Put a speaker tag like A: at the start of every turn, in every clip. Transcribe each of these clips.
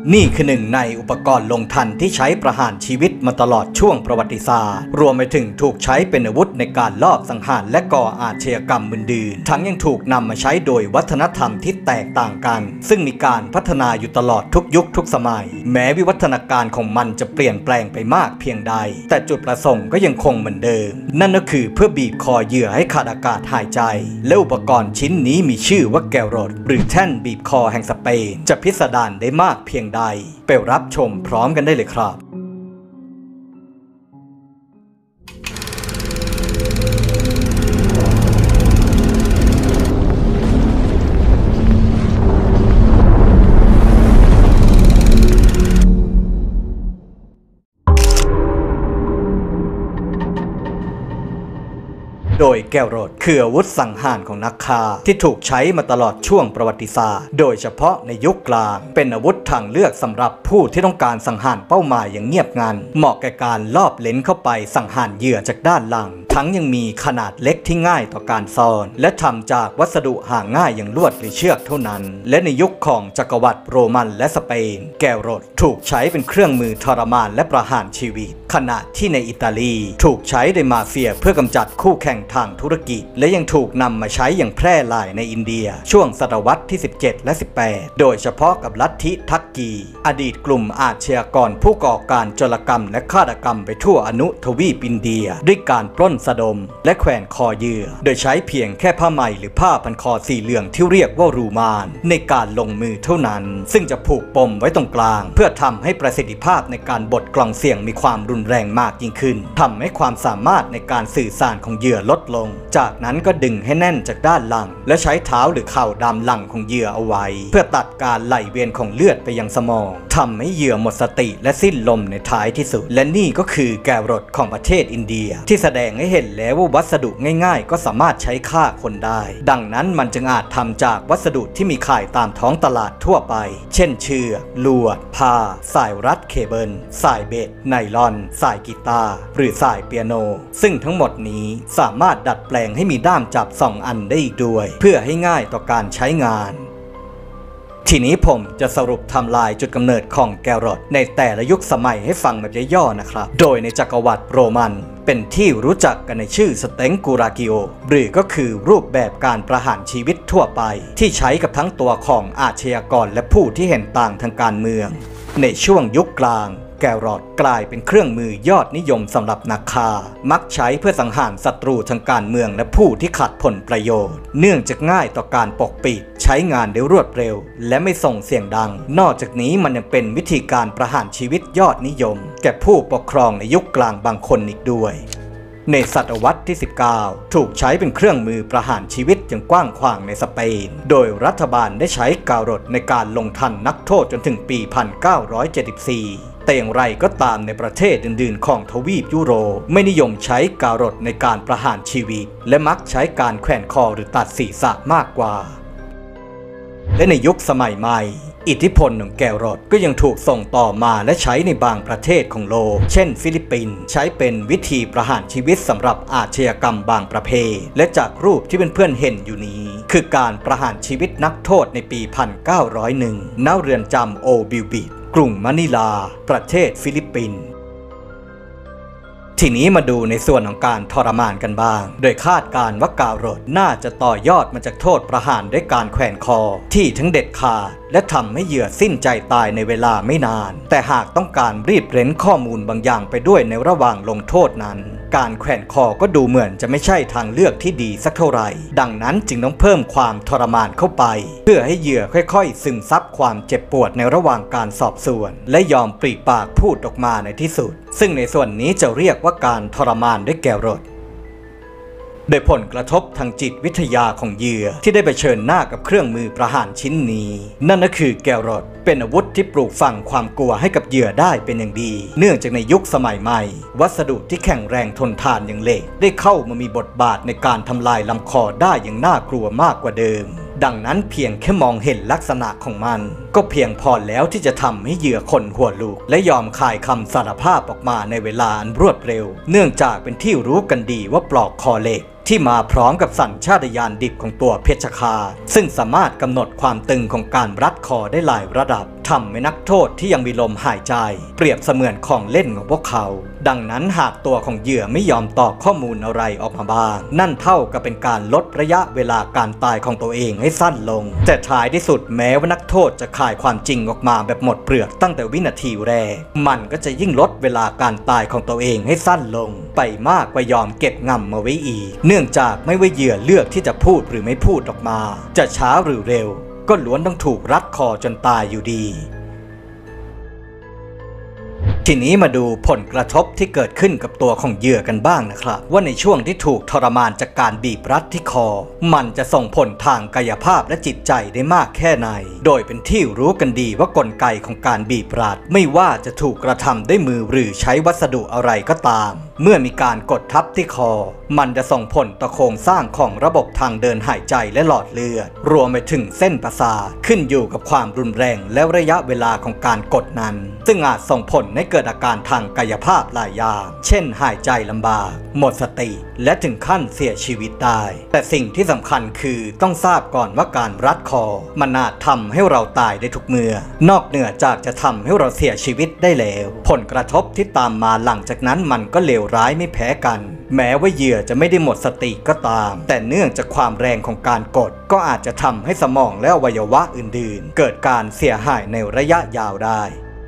A: นี่คือหนึ่งในอุปกรณ์ลงทันที่ใช้ประหารชีวิตมาตลอดช่วงประวัติศาสตร์รวมไปถึงถูกใช้เป็นอาวุธในการลอบสังหารและก่ออาชญากรรมอื่นๆทั้งยังถูกนำมาใช้โดยวัฒนธรรมที่แตกต่างกันซึ่งมีการพัฒนาอยู่ตลอดทุกยุคทุกสมัยแม้วิวัฒนาการของมันจะเปลี่ยนแปลงไปมากเพียงใดแต่จุดประสงค์ก็ยังคงเหมือนเดิมนั่นก็คือเพื่อบีบคอเหยื่อให้ขาดอากาศหายใจและอุปกรณ์ชิ้นนี้มีชื่อว่าแกลรดหรือแท่นบีบคอแห่งสเปนจะพิสดารได้มากเพียงใดไปรับชมพร้อมกันได้เลยครับโดยแกลรดคืออาวุธสังหารของนักฆ่าที่ถูกใช้มาตลอดช่วงประวัติศาสตร์โดยเฉพาะในยุคกลางเป็นอาวุธทางเลือกสำหรับผู้ที่ต้องการสังหารเป้าหมายอย่างเงียบงันเหมาะแก่การลอบเล้นเข้าไปสังหารเหยื่อจากด้านหลังทั้งยังมีขนาดเล็กที่ง่ายต่อการซ่อนและทำจากวัสดุหาง่ายอย่างลวดหรือเชือกเท่านั้นและในยุคของจักรวรรดิโรมันและสเปนแกลรดถูกใช้เป็นเครื่องมือทรมานและประหารชีวิตขณะที่ในอิตาลีถูกใช้โดยมาเฟียเพื่อกำจัดคู่แข่งทางธุรกิจและยังถูกนำมาใช้อย่างแพร่หลายในอินเดียช่วงศตวรรษที่17และ18โดยเฉพาะกับลัทธิทักกีอดีตกลุ่มอาชญากรผู้ก่อการโจรกรรมและฆาตกรรมไปทั่วอนุทวีปอินเดียด้วยการปล้นสะดมและแขวนคอเหยื่อโดยใช้เพียงแค่ผ้าไหมหรือผ้าพันคอสีเหลืองที่เรียกว่ารูมานในการลงมือเท่านั้นซึ่งจะผูกปมไว้ตรงกลางเพื่อทำให้ประสิทธิภาพในการบดกล่องเสียงมีความรุนแรงมากยิ่งขึ้นทำให้ความสามารถในการสื่อสารของเหยื่อลดลงจากนั้นก็ดึงให้แน่นจากด้านหลังและใช้เท้าหรือเข่าดามหลังของเหยื่อเอาไว้เพื่อตัดการไหลเวียนของเลือดไปยังสมองทำให้เหยื่อหมดสติและสิ้นลมในท้ายที่สุดและนี่ก็คือแกลรดของประเทศอินเดียที่แสดงให้เห็นแล้วว่าวัสดุง่ายๆก็สามารถใช้ฆ่าคนได้ดังนั้นมันจึงอาจทำจากวัสดุที่มีขายตามท้องตลาดทั่วไปเช่นเชือกลวดผ้าสายรัดเคเบิลสายเบสไนลอนสายกีตาร์หรือสายเปียโนซึ่งทั้งหมดนี้สามารถดัดแปลงให้มีด้ามจับ2 อันได้อีกด้วยเพื่อให้ง่ายต่อการใช้งานทีนี้ผมจะสรุปไทม์ไลน์จุดกำเนิดของแกลรดในแต่ละยุคสมัยให้ฟังแบบย่อๆนะครับโดยในจักรวรรดิโรมันเป็นที่รู้จักกันในชื่อสเต็งกูรากิโอหรือก็คือรูปแบบการประหารชีวิตทั่วไปที่ใช้กับทั้งตัวของอาชญากรและผู้ที่เห็นต่างทางการเมืองในช่วงยุคกลางแกลรดกลายเป็นเครื่องมือยอดนิยมสำหรับนักฆ่ามักใช้เพื่อสังหารศัตรูทางการเมืองและผู้ที่ขัดผลประโยชน์เนื่องจากง่ายต่อการปกปิดใช้งานได้รวดเร็วและไม่ส่งเสียงดังนอกจากนี้มันยังเป็นวิธีการประหารชีวิตยอดนิยมแก่ผู้ปกครองในยุคกลางบางคนอีกด้วยในศตวรรษที่19ถูกใช้เป็นเครื่องมือประหารชีวิตอย่างกว้างขวางในสเปนโดยรัฐบาลได้ใช้แกลรดในการลงทันนักโทษจนถึงปี 1974แต่อย่างไรก็ตามในประเทศอื่นๆของทวีปยุโรปไม่นิยมใช้แกลรดในการประหารชีวิตและมักใช้การแขวนคอหรือตัดศีรษะมากกว่าและในยุคสมัยใหม่อิทธิพลของแกลรดก็ยังถูกส่งต่อมาและใช้ในบางประเทศของโลกเช่นฟิลิปปินส์ใช้เป็นวิธีประหารชีวิตสำหรับอาชญากรรมบางประเภทและจากรูปที่เพื่อนๆเห็นอยู่นี้คือการประหารชีวิตนักโทษในปี 1901 ณ เรือนจำโอบิลบิดกรุงมะนิลาประเทศฟิลิปปินส์ทีนี้มาดูในส่วนของการทรมานกันบ้างโดยคาดการณ์ว่าแกลรดน่าจะต่อยอดมาจากโทษประหารด้วยการแขวนคอที่ทั้งเด็ดขาดและทำให้เหยื่อสิ้นใจตายในเวลาไม่นานแต่หากต้องการรีดเร้นข้อมูลบางอย่างไปด้วยในระหว่างลงโทษนั้นการแขวนคอก็ดูเหมือนจะไม่ใช่ทางเลือกที่ดีสักเท่าไหร่ดังนั้นจึงต้องเพิ่มความทรมานเข้าไปเพื่อให้เหยื่อค่อยๆซึมซับความเจ็บปวดในระหว่างการสอบสวนและยอมปริปากพูดออกมาในที่สุดซึ่งในส่วนนี้จะเรียกว่าการทรมานด้วยแกลรดโดยผลกระทบทางจิตวิทยาของเหยื่อที่ได้เผชิญหน้ากับเครื่องมือประหารชิ้นนี้นั่นก็คือแกลรดเป็นอาวุธที่ปลูกฝังความกลัวให้กับเหยื่อได้เป็นอย่างดีเนื่องจากในยุคสมัยใหม่วัสดุที่แข็งแรงทนทานอย่างเหล็กได้เข้ามามีบทบาทในการทำลายลำคอได้อย่างน่ากลัวมากกว่าเดิมดังนั้นเพียงแค่มองเห็นลักษณะของมันก็เพียงพอแล้วที่จะทำให้เหยื่อขนหัวลุกและยอมคายคำสารภาพออกมาในเวลาอันรวดเร็วเนื่องจากเป็นที่รู้กันดีว่าปลอกคอเหล็กที่มาพร้อมกับสัญชาตญาณดิบของตัวเพชฌฆาตซึ่งสามารถกำหนดความตึงของการรัดคอได้หลายระดับทำให้นักโทษที่ยังมีลมหายใจเปรียบเสมือนของเล่นของพวกเขาดังนั้นหากตัวของเหยื่อไม่ยอมตอบข้อมูลอะไรออกมาบ้างนั่นเท่ากับเป็นการลดระยะเวลาการตายของตัวเองให้สั้นลงแต่ท้ายที่สุดแม้ว่านักโทษจะคายความจริงออกมาแบบหมดเปลือกตั้งแต่วินาทีแรกมันก็จะยิ่งลดเวลาการตายของตัวเองให้สั้นลงไปมากกว่ายอมเก็บงำมาไว้อีกเนื่องจากไม่ว่าเหยื่อเลือกที่จะพูดหรือไม่พูดออกมาจะช้าหรือเร็วก็ล้วนต้องถูกรัดคอจนตายอยู่ดีทีนี้มาดูผลกระทบที่เกิดขึ้นกับตัวของเหยื่อกันบ้างนะครับว่าในช่วงที่ถูกทรมานจากการบีบรัดที่คอมันจะส่งผลทางกายภาพและจิตใจได้มากแค่ไหนโดยเป็นที่รู้กันดีว่ากลไกของการบีบรัดไม่ว่าจะถูกกระทำด้วยมือหรือใช้วัสดุอะไรก็ตามเมื่อมีการกดทับที่คอมันจะส่งผลต่อโครงสร้างของระบบทางเดินหายใจและหลอดเลือดรวมไปถึงเส้นประสาทขึ้นอยู่กับความรุนแรงและระยะเวลาของการกดนั้นซึ่งอาจส่งผลให้เกิดอาการทางกายภาพหลายอย่างเช่นหายใจลำบากหมดสติและถึงขั้นเสียชีวิตได้แต่สิ่งที่สำคัญคือต้องทราบก่อนว่าการรัดคอมันอาจทำให้เราตายได้ทุกเมื่อนอกเหนือจากจะทำให้เราเสียชีวิตได้แล้วผลกระทบที่ตามมาหลังจากนั้นมันก็เลวร้ายไม่แพ้กันแม้ว่าเหยื่อจะไม่ได้หมดสติก็ตามแต่เนื่องจากความแรงของการกดก็อาจจะทำให้สมองและอวัยวะอื่นๆเกิดการเสียหายในระยะยาวได้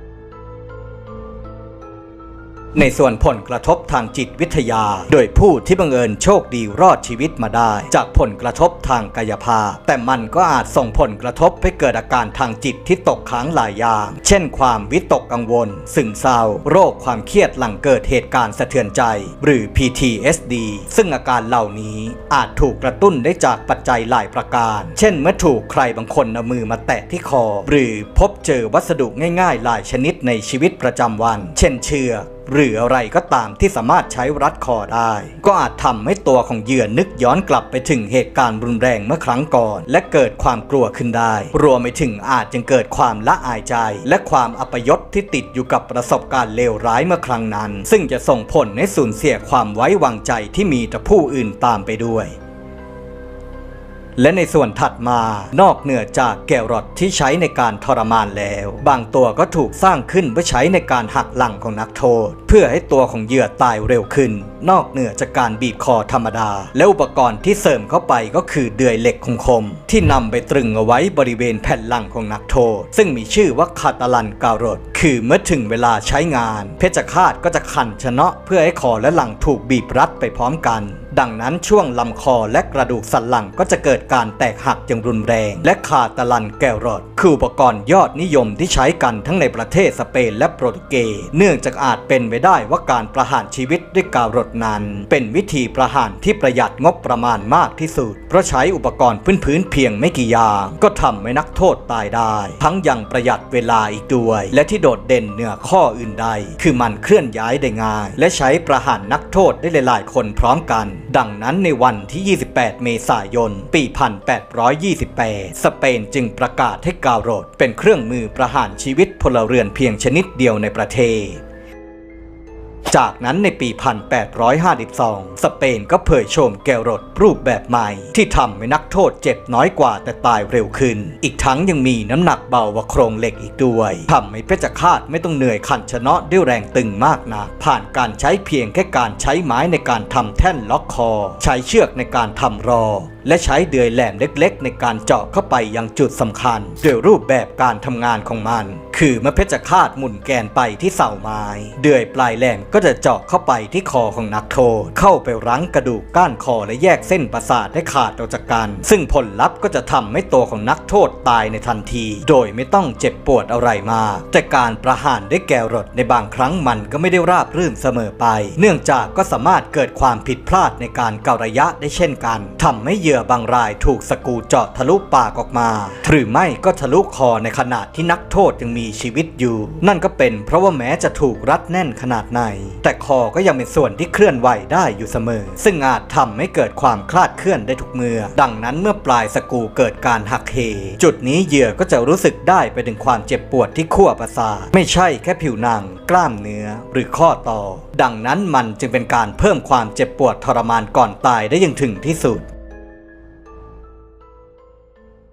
A: ในส่วนผลกระทบทางจิตวิทยาโดยผู้ที่บังเอิญโชคดีรอดชีวิตมาได้จากผลกระทบทางกายภาพแต่มันก็อาจส่งผลกระทบให้เกิดอาการทางจิตที่ตกค้างหลายอย่างเช่นความวิตกกังวลซึมเศร้าโรคความเครียดหลังเกิดเหตุการณ์สะเทือนใจหรือ PTSD ซึ่งอาการเหล่านี้อาจถูกกระตุ้นได้จากปัจจัยหลายประการเช่นเมื่อถูกใครบางคนเอามือมาแตะที่คอหรือพบเจอวัสดุง่ายๆหลายชนิดในชีวิตประจำวันเช่นเชือกหรืออะไรก็ตามที่สามารถใช้รัดคอได้ก็อาจทำให้ตัวของเหยื่อนึกย้อนกลับไปถึงเหตุการณ์รุนแรงเมื่อครั้งก่อนและเกิดความกลัวขึ้นได้รวมไปถึงอาจจึงเกิดความละอายใจและความอัปยศที่ติดอยู่กับประสบการณ์เลวร้ายเมื่อครั้งนั้นซึ่งจะส่งผลให้สูญเสียความไว้วางใจที่มีต่อผู้อื่นตามไปด้วยและในส่วนถัดมานอกเหนือจากแกลรอทที่ใช้ในการทรมานแล้วบางตัวก็ถูกสร้างขึ้นเพื่อใช้ในการหักหลังของนักโทษเพื่อให้ตัวของเหยื่อตายเร็วขึ้นนอกเหนือจากการบีบคอธรรมดาและอุปกรณ์ที่เสริมเข้าไปก็คือเดื่อยเหล็กคมๆที่นำไปตรึงเอาไว้บริเวณแผ่นหลังของนักโทษซึ่งมีชื่อว่าคาตาลันการอดคือเมื่อถึงเวลาใช้งานเพชฌฆาตก็จะขันชนะเพื่อให้คอและหลังถูกบีบรัดไปพร้อมกันดังนั้นช่วงลำคอและกระดูกสันหลังก็จะเกิดการแตกหักอย่างรุนแรงและคาตาลันแกลรอดคืออุปกรณ์ยอดนิยมที่ใช้กันทั้งในประเทศสเปนและโปรตุเกสเนื่องจากอาจเป็นไปได้ว่าการประหารชีวิตด้วยการดนั้นเป็นวิธีประหารที่ประหยัดงบประมาณมากที่สุดเพราะใช้อุปกรณ์พื้นเพียงไม่กี่อย่างก็ทำให้นักโทษตายได้ทั้งยังประหยัดเวลาอีกด้วยและที่โดดเด่นเหนือข้ออื่นใดคือมันเคลื่อนย้ายได้ง่ายและใช้ประหารนักโทษได้หลายๆคนพร้อมกันดังนั้นในวันที่ 28 เมษายน ปี 1828 สเปนจึงประกาศให้การอดเป็นเครื่องมือประหารชีวิตพลเรือนเพียงชนิดเดียวในประเทศจากนั้นในปี 1852 สเปนก็เผยโฉมแกลรอดรูปแบบใหม่ที่ทำให้นักโทษเจ็บน้อยกว่าแต่ตายเร็วขึ้นอีกทั้งยังมีน้ำหนักเบากว่าโครงเหล็กอีกด้วยทำให้เพชฌฆาตไม่ต้องเหนื่อยขันชนะด้วยแรงตึงมากนักผ่านการใช้เพียงแค่การใช้ไม้ในการทำแท่นล็อกคอใช้เชือกในการทำรอและใช้เดื่อยแหลมเล็กๆในการเจาะเข้าไปยังจุดสำคัญโดยรูปแบบการทำงานของมันคือเมื่อเพชฌฆาตหมุนแกนไปที่เสาไม้เดื่อยปลายแหลมก็จะเจาะเข้าไปที่คอของนักโทษเข้าไปรั้งกระดูกก้านคอและแยกเส้นประสาทให้ขาดออกจากกันซึ่งผลลัพธ์ก็จะทำให้ตัวของนักโทษตายในทันทีโดยไม่ต้องเจ็บปวดอะไรมากแต่การประหารด้วยแกลรอดในบางครั้งมันก็ไม่ได้ราบรื่นเสมอไปเนื่องจากก็สามารถเกิดความผิดพลาดในการเการะยะได้เช่นกันทำให้เหยื่อบางรายถูกสกรูเจาะทะลุปากออกมาหรือไม่ก็ทะลุคอในขณะที่นักโทษยังมีชีวิตอยู่นั่นก็เป็นเพราะว่าแม้จะถูกรัดแน่นขนาดไหนแต่คอก็ยังเป็นส่วนที่เคลื่อนไหวได้อยู่เสมอซึ่งอาจทำให้เกิดความคลาดเคลื่อนได้ทุกเมื่อดังนั้นเมื่อปลายสกรูเกิดการหักเหจุดนี้เหยื่อก็จะรู้สึกได้ไปถึงความเจ็บปวดที่ขั้วประสาทไม่ใช่แค่ผิวหนังกล้ามเนื้อหรือข้อต่อดังนั้นมันจึงเป็นการเพิ่มความเจ็บปวดทรมานก่อนตายได้อย่างถึงที่สุดโ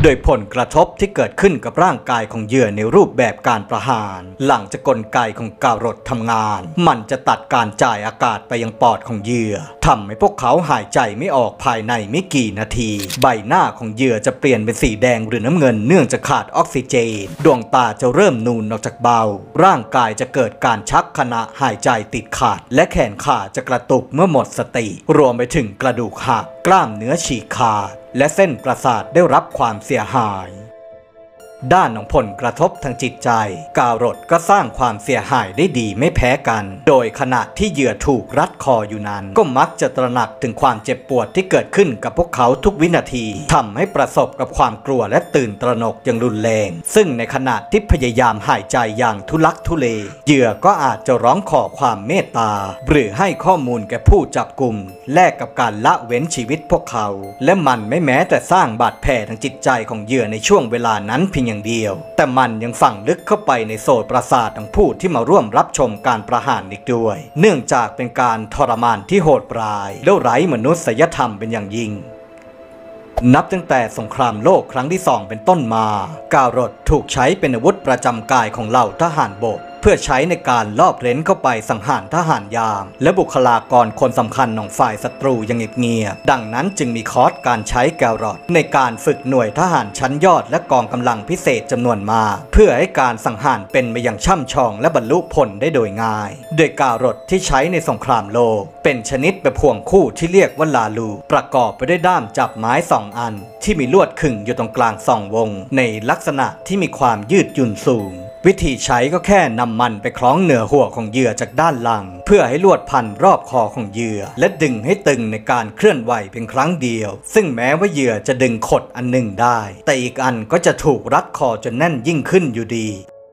A: โดยผลกระทบที่เกิดขึ้นกับร่างกายของเหยื่อในรูปแบบการประหารหลังจากกลไกของการดทำงานมันจะตัดการจ่ายอากาศไปยังปอดของเหยื่อทำให้พวกเขาหายใจไม่ออกภายในไม่กี่นาทีใบหน้าของเหยื่อจะเปลี่ยนเป็นสีแดงหรือน้ำเงินเนื่องจากขาดออกซิเจนดวงตาจะเริ่มนูนออกจากเบาร่างกายจะเกิดการชักขณะหายใจติดขาดและแขนขาจะกระตุกเมื่อหมดสติรวมไปถึงกระดูกหักกล้ามเนื้อฉีกขาดและเส้นประสาทได้รับความเสียหายด้านของผลกระทบทางจิตใจการดก็สร้างความเสียหายได้ดีไม่แพ้กันโดยขณะที่เหยื่อถูกรัดคออยู่นั้นก็มักจะตระหนักถึงความเจ็บปวดที่เกิดขึ้นกับพวกเขาทุกวินาทีทำให้ประสบกับความกลัวและตื่นตระหนกอย่างรุนแรงซึ่งในขณะที่พยายามหายใจอย่างทุลักทุเลเหยื่อก็อาจจะร้องขอความเมตตาหรือให้ข้อมูลแก่ผู้จับกุมแลกกับการละเว้นชีวิตพวกเขาและมันไม่แม้แต่สร้างบาดแผลทางจิตใจของเหยื่อในช่วงเวลานั้นเพียงอย่างเดียวแต่มันยังฝังลึกเข้าไปในโสตประสาทของผู้ที่มาร่วมรับชมการประหารอีกด้วยเนื่องจากเป็นการทรมานที่โหดร้ายและไร้มนุษยธรรมเป็นอย่างยิ่งนับตั้งแต่สงครามโลกครั้งที่2เป็นต้นมาการดถูกใช้เป็นอาวุธประจำกายของเหล่าทหารบกเพื่อใช้ในการลอบเร้นเข้าไปสังหารทหารยามและบุคลากรคนสำคัญของฝ่ายศัตรูอย่างเงียบๆดังนั้นจึงมีคอร์สการใช้การดในการฝึกหน่วยทหารชั้นยอดและกองกำลังพิเศษจำนวนมากเพื่อให้การสังหารเป็นไปอย่างช่ำชองและบรรลุผลได้โดยง่ายโดยการดที่ใช้ในสงครามโลกเป็นชนิดแบบพ่วงคู่ที่เรียกว่าลาลูประกอบไปด้วยด้ามจับไม้2 อันที่มีลวดขึงอยู่ตรงกลาง2 วงในลักษณะที่มีความยืดหยุ่นสูงวิธีใช้ก็แค่นำมันไปคล้องเหนือหัวของเหยื่อจากด้านหลังเพื่อให้ลวดพันรอบคอของเหยื่อและดึงให้ตึงในการเคลื่อนไหวเพียงครั้งเดียวซึ่งแม้ว่าเหยื่อจะดึงขดอันหนึ่งได้แต่อีกอันก็จะถูกรัดคอจนแน่นยิ่งขึ้นอยู่ดี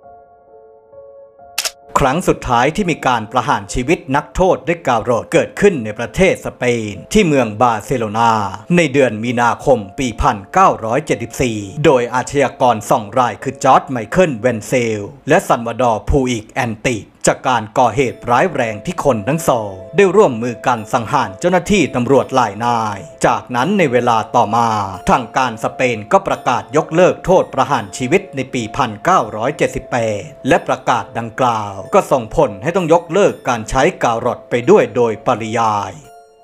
A: ครั้งสุดท้ายที่มีการประหารชีวิตนักโทษด้วยการดเกิดขึ้นในประเทศสเปนที่เมืองบาร์เซโลนาในเดือนมีนาคมปี 1974 โดยอาชญากร2 รายคือจอร์จไมเคิลเวนเซลและซัลวาดอร์พูอิกแอนติจากการก่อเหตุร้ายแรงที่คนทั้งสองได้ร่วมมือกันสังหารเจ้าหน้าที่ตำรวจหลายนายจากนั้นในเวลาต่อมาทางการสเปนก็ประกาศยกเลิกโทษประหารชีวิตในปี 1978 และประกาศดังกล่าวก็ส่งผลให้ต้องยกเลิกการใช้การดไปด้วยโดยปริยาย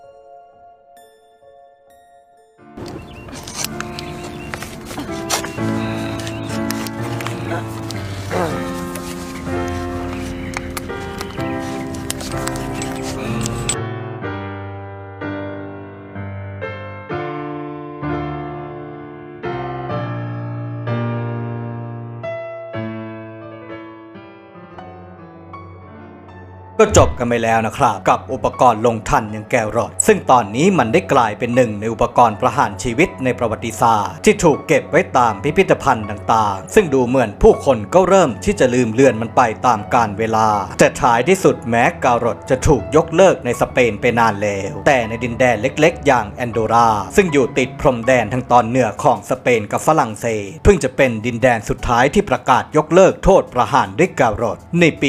A: ก็จบกันไปแล้วนะครับกับอุปกรณ์ลงทันอย่างแกรอดซึ่งตอนนี้มันได้กลายเป็นหนึ่งในอุปกรณ์ประหารชีวิตในประวัติศาสตร์ที่ถูกเก็บไว้ตามพิพิธภัณฑ์ต่างๆซึ่งดูเหมือนผู้คนก็เริ่มที่จะลืมเลือนมันไปตามกาลเวลาแต่ท้ายที่สุดแม้การอดจะถูกยกเลิกในสเปนไปนานแล้วแต่ในดินแดนเล็กๆอย่างแอนโดราซึ่งอยู่ติดพรมแดนทางตอนเหนือของสเปนกับฝรั่งเศสเพิ่งจะเป็นดินแดนสุดท้ายที่ประกาศยกเลิกโทษประหารด้วยการอดในปี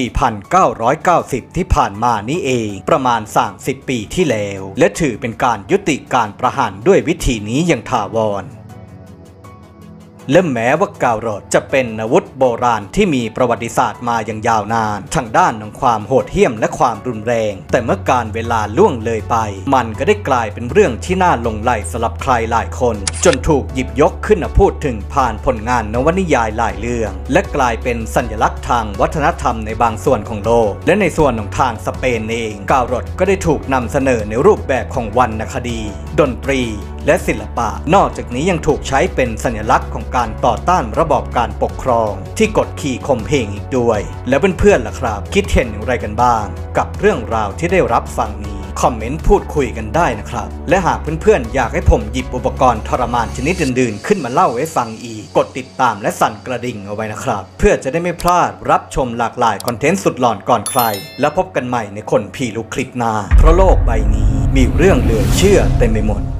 A: 1990 ที่ผ่านมานี้เองประมาณ30 ปีที่แล้วและถือเป็นการยุติการประหารด้วยวิธีนี้อย่างถาวรและแม้ว่าการอดจะเป็นอาวุธโบราณที่มีประวัติศาสตร์มาอย่างยาวนานทางด้านของความโหดเหี้ยมและความรุนแรงแต่เมื่อการเวลาล่วงเลยไปมันก็ได้กลายเป็นเรื่องที่น่าหลงใหลสำหรับใครหลายคนจนถูกหยิบยกขึ้นมาพูดถึงผ่านผลงานนวนิยายหลายเรื่องและกลายเป็นสัญลักษณ์ทางวัฒนธรรมในบางส่วนของโลกและในส่วนของทางสเปนเองการอดก็ได้ถูกนำเสนอในรูปแบบของวรรณคดีดนตรีและศิลปะนอกจากนี้ยังถูกใช้เป็นสัญลักษณ์ของการต่อต้านระบอบการปกครองที่กดขี่ข่มเหงอีกด้วยแล้วเพื่อนๆล่ะครับคิดเห็นอย่างไรกันบ้างกับเรื่องราวที่ได้รับฟังนี้คอมเมนต์พูดคุยกันได้นะครับและหากเพื่อนๆอยากให้ผมหยิบอุปกรณ์ทรมานชนิดอื่นๆขึ้นมาเล่าให้ฟังอีกกดติดตามและสั่นกระดิ่งเอาไว้นะครับเพื่อจะได้ไม่พลาดรับชมหลากหลายคอนเทนต์สุดหลอนก่อนใครแล้วพบกันใหม่ในคนผีลูกคลิปหน้าเพราะโลกใบนี้มีเรื่องเหลือเชื่อเต็มไปหมด